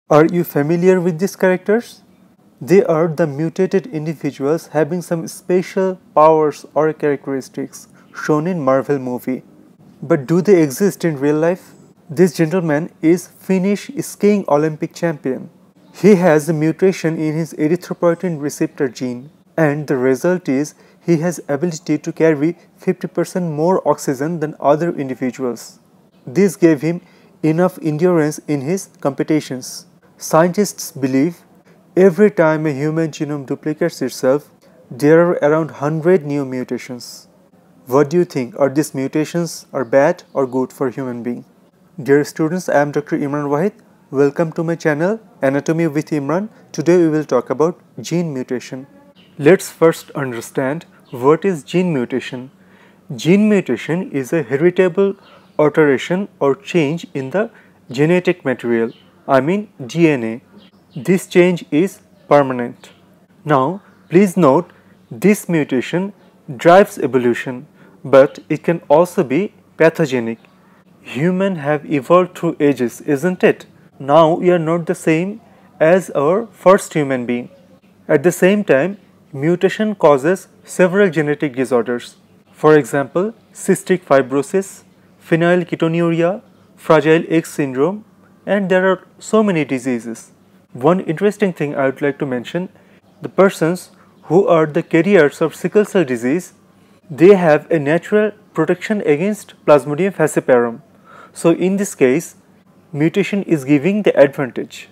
Are you familiar with these characters? They are the mutated individuals having some special powers or characteristics shown in Marvel movie. But do they exist in real life? This gentleman is Finnish skiing Olympic champion. He has a mutation in his erythropoietin receptor gene, and the result is he has ability to carry 50% more oxygen than other individuals. This gave him enough endurance in his competitions. Scientists believe every time a human genome duplicates itself, there are around 100 new mutations. What do you think? Are these mutations bad or good for human being? Dear students, I am Dr. Imran Wahid. Welcome to my channel Anatomy with Imran. Today we will talk about gene mutation. Let's first understand what is gene mutation. Gene mutation is a heritable alteration or change in the genetic material, I mean DNA. This change is permanent. Now, please note this mutation drives evolution, but it can also be pathogenic. Humans have evolved through ages, isn't it? Now we are not the same as our first human being. At the same time, mutation causes several genetic disorders. For example, cystic fibrosis, phenylketonuria, fragile X syndrome, and there are so many diseases. One interesting thing I would like to mention, the persons who are the carriers of sickle cell disease, they have a natural protection against Plasmodium falciparum. So in this case, mutation is giving the advantage.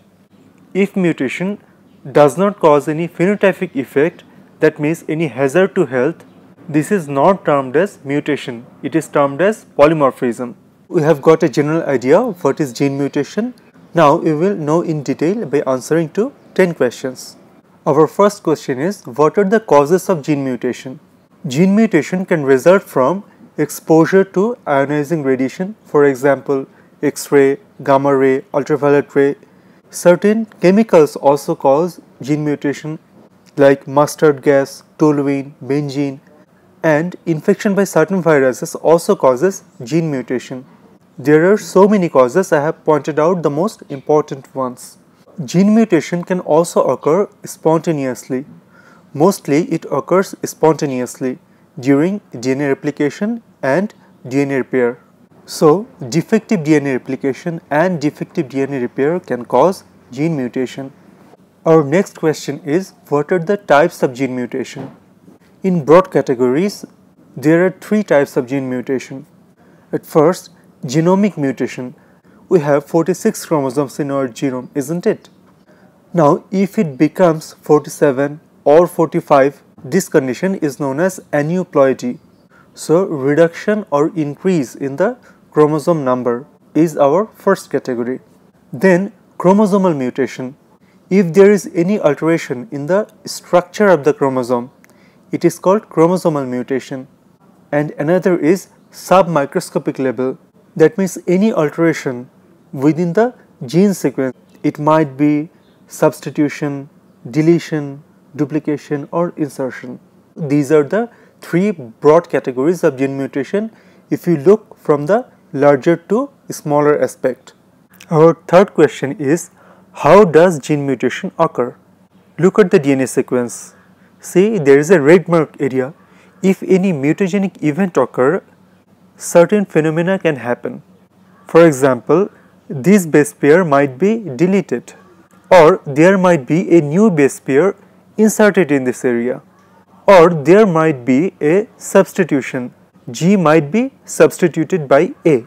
If mutation does not cause any phenotypic effect, that means any hazard to health, this is not termed as mutation, it is termed as polymorphism. We have got a general idea of what is gene mutation. Now we will know in detail by answering to 10 questions. Our first question is, what are the causes of gene mutation? Gene mutation can result from exposure to ionizing radiation, for example, X-ray, gamma ray, ultraviolet ray. Certain chemicals also cause gene mutation like mustard gas, toluene, benzene, and infection by certain viruses also causes gene mutation. There are so many causes, I have pointed out the most important ones. Gene mutation can also occur spontaneously. Mostly it occurs spontaneously during DNA replication and DNA repair. So, defective DNA replication and defective DNA repair can cause gene mutation. Our next question is, what are the types of gene mutation? In broad categories, there are 3 types of gene mutation. At first, genomic mutation. We have 46 chromosomes in our genome, isn't it? Now, if it becomes 47 or 45, this condition is known as aneuploidy. So, reduction or increase in the chromosome number is our first category. Then, chromosomal mutation. If there is any alteration in the structure of the chromosome, it is called chromosomal mutation. And another is submicroscopic level. That means any alteration within the gene sequence. It might be substitution, deletion, duplication, or insertion. These are the 3 broad categories of gene mutation if you look from the larger to smaller aspect. Our third question is, how does gene mutation occur? Look at the DNA sequence. See, there is a red mark area. If any mutagenic event occurs, certain phenomena can happen. For example, this base pair might be deleted, or there might be a new base pair inserted in this area, or there might be a substitution. G might be substituted by A.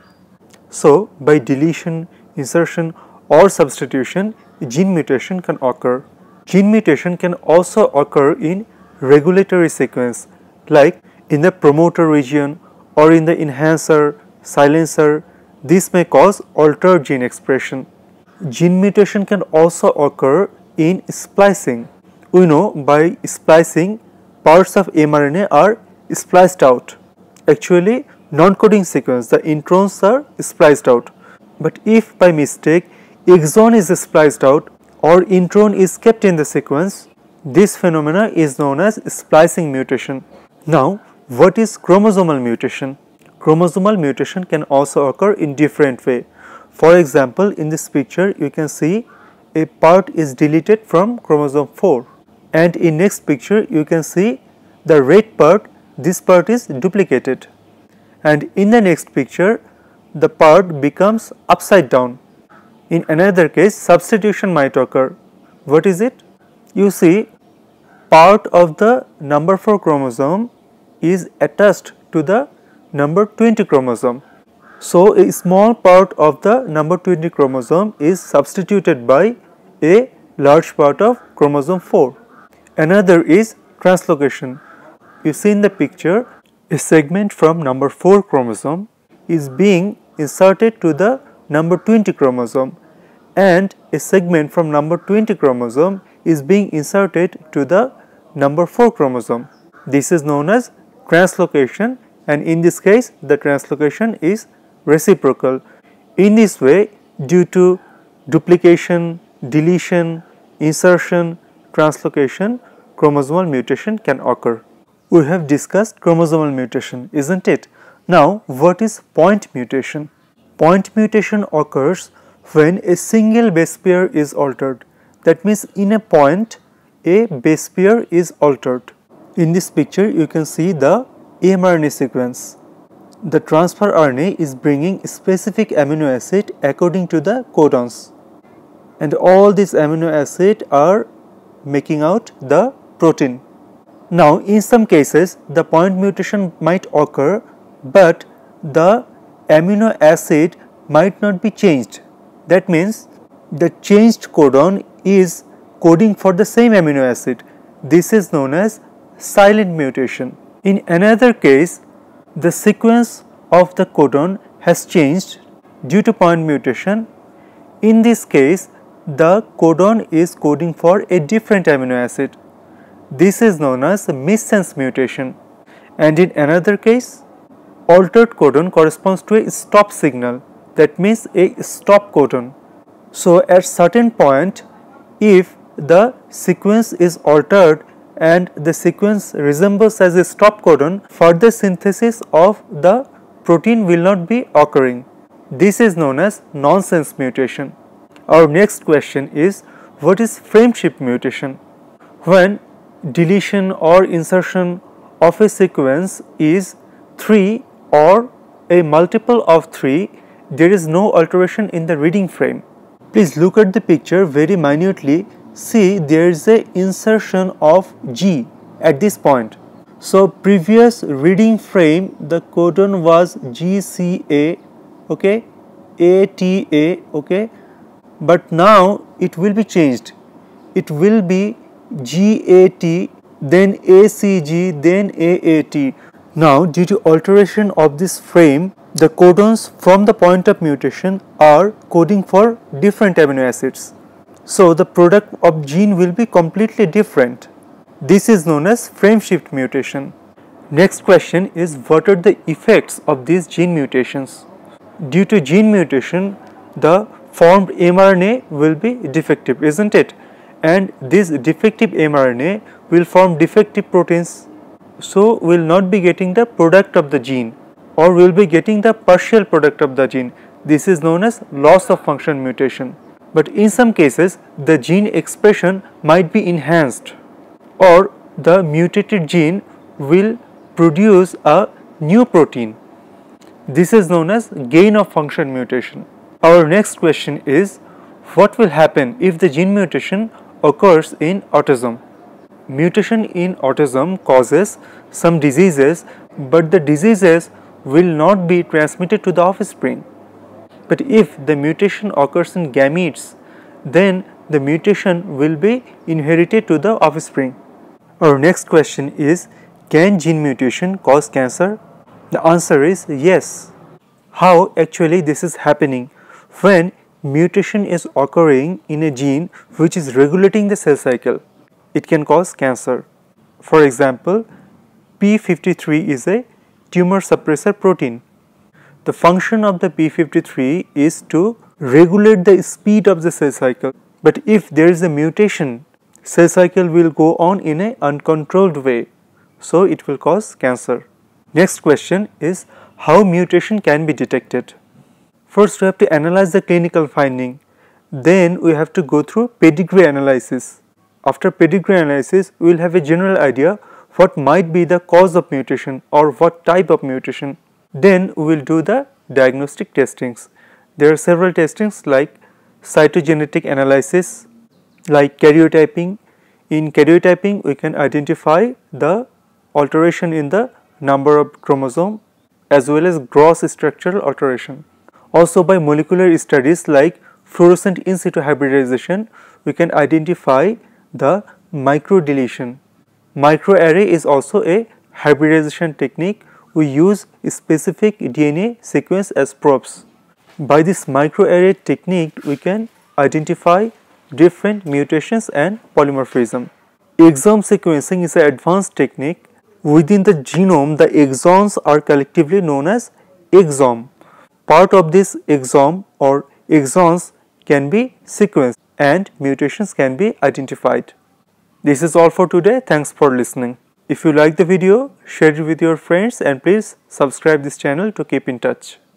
So, by deletion, insertion, or substitution, gene mutation can occur. Gene mutation can also occur in regulatory sequence, like in the promoter region or in the enhancer, silencer. This may cause altered gene expression. Gene mutation can also occur in splicing. We know by splicing, parts of mRNA are spliced out. Actually, non-coding sequence, the introns are spliced out. But if by mistake exon is spliced out or intron is kept in the sequence, this phenomena is known as splicing mutation. Now, what is chromosomal mutation? Chromosomal mutation can also occur in different way. For example, in this picture you can see a part is deleted from chromosome 4. And in next picture you can see the red part, this part is duplicated. And in the next picture the part becomes upside down. In another case substitution might occur. What is it? You see, part of the number 4 chromosome is attached to the number 20 chromosome. So a small part of the number 20 chromosome is substituted by a large part of chromosome 4. Another is translocation. You see in the picture, a segment from number 4 chromosome is being inserted to the number 20 chromosome, and a segment from number 20 chromosome is being inserted to the number 4 chromosome. This is known as translocation, and in this case the translocation is reciprocal. In this way, due to duplication, deletion, insertion, translocation, chromosomal mutation can occur. We have discussed chromosomal mutation, isn't it? Now, what is point mutation? Point mutation occurs when a single base pair is altered. That means in a point, a base pair is altered. In this picture, you can see the mRNA sequence. The transfer RNA is bringing specific amino acid according to the codons, and all these amino acids are making out the protein. Now, in some cases the point mutation might occur, but the amino acid might not be changed. That means the changed codon is coding for the same amino acid. This is known as silent mutation. In another case, the sequence of the codon has changed due to point mutation. In this case, the codon is coding for a different amino acid. This is known as missense mutation. And in another case, altered codon corresponds to a stop signal. That means a stop codon. So at certain point, if the sequence is altered and the sequence resembles as a stop codon, further synthesis of the protein will not be occurring. This is known as nonsense mutation. Our next question is, what is frameshift mutation? When deletion or insertion of a sequence is 3 or a multiple of 3, there is no alteration in the reading frame. Please look at the picture very minutely. See, there is a insertion of G at this point. So previous reading frame the codon was GCA, okay, ATA, okay, but now it will be changed. It will be GAT, then ACG, then AAT. Now due to alteration of this frame, the codons from the point of mutation are coding for different amino acids. So the product of gene will be completely different. This is known as frameshift mutation. Next question is, what are the effects of these gene mutations? Due to gene mutation, the formed mRNA will be defective, isn't it? And this defective mRNA will form defective proteins. So we will not be getting the product of the gene, or we will be getting the partial product of the gene. This is known as loss of function mutation. But in some cases, the gene expression might be enhanced, or the mutated gene will produce a new protein. This is known as gain of function mutation. Our next question is, what will happen if the gene mutation occurs in autism? Mutation in autism causes some diseases, but the diseases will not be transmitted to the offspring. But if the mutation occurs in gametes, then the mutation will be inherited to the offspring. Our next question is, can gene mutation cause cancer? The answer is yes. How actually this is happening? When mutation is occurring in a gene which is regulating the cell cycle, it can cause cancer. For example, P53 is a tumor suppressor protein. The function of the P53 is to regulate the speed of the cell cycle. But if there is a mutation, cell cycle will go on in an uncontrolled way. So it will cause cancer. Next question is, how mutation can be detected? First we have to analyze the clinical finding. Then we have to go through pedigree analysis. After pedigree analysis, we will have a general idea what might be the cause of mutation or what type of mutation. Then we will do the diagnostic testings. There are several testings like cytogenetic analysis, like karyotyping. In karyotyping, we can identify the alteration in the number of chromosome as well as gross structural alteration. Also by molecular studies like fluorescent in situ hybridization, we can identify the microdeletion. Microarray is also a hybridization technique. We use specific DNA sequence as probes. By this microarray technique, we can identify different mutations and polymorphism. Exome sequencing is an advanced technique. Within the genome, the exons are collectively known as exome. Part of this exome or exons can be sequenced and mutations can be identified. This is all for today. Thanks for listening. If you like the video, share it with your friends and please subscribe this channel to keep in touch.